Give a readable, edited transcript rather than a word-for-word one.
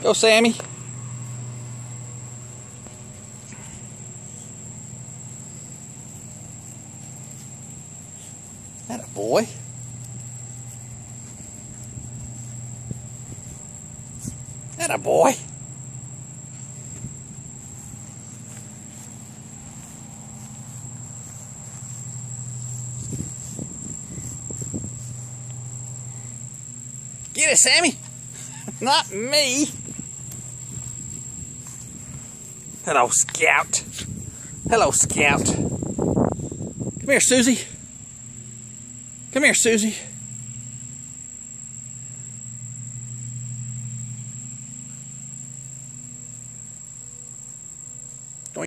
Go, Sammy. Atta boy. Atta boy. Get it, Sammy. Not me. Hello, Scout. Hello, Scout. Come here, Susie. Come here, Susie.